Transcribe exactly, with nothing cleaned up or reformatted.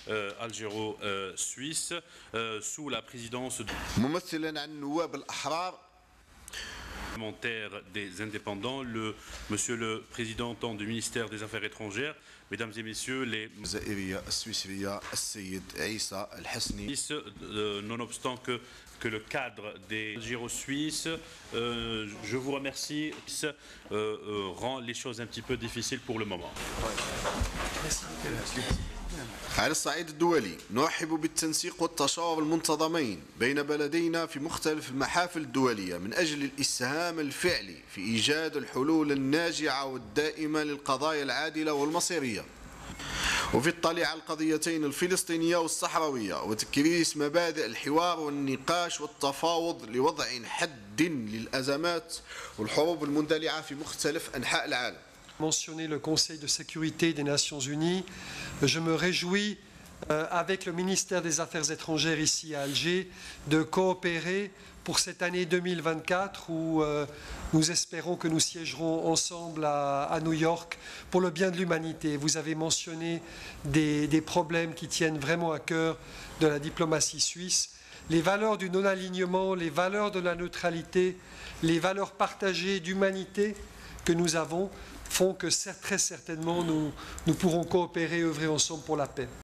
algéro-suisse sous la présidence ممثلا عن النواب الأحرار des indépendants, le Monsieur le Président du ministère des Affaires étrangères, Mesdames et Messieurs les nonobstant que, que le cadre des algéro-suisses, euh, je vous remercie, euh, euh, rend les choses un petit peu difficiles pour le moment. على الصعيد الدولي نرحب بالتنسيق والتشاور المنتظمين بين بلدينا في مختلف المحافل الدولية من أجل الإسهام الفعلي في إيجاد الحلول الناجعة والدائمة للقضايا العادلة والمصيرية، وفي الطليعة على القضيتين الفلسطينية والصحراوية، وتكريس مبادئ الحوار والنقاش والتفاوض لوضع حد للأزمات والحروب المندلعة في مختلف أنحاء العالم. Mentionner le Conseil de sécurité des Nations Unies. Je me réjouis, euh, avec le ministère des Affaires étrangères ici à Alger, de coopérer pour cette année deux mille vingt-quatre où euh, nous espérons que nous siégerons ensemble à, à New York pour le bien de l'humanité. Vous avez mentionné des, des problèmes qui tiennent vraiment à cœur de la diplomatie suisse. Les valeurs du non-alignement, les valeurs de la neutralité, les valeurs partagées d'humanité que nous avons font que très certainement nous, nous pourrons coopérer et œuvrer ensemble pour la paix.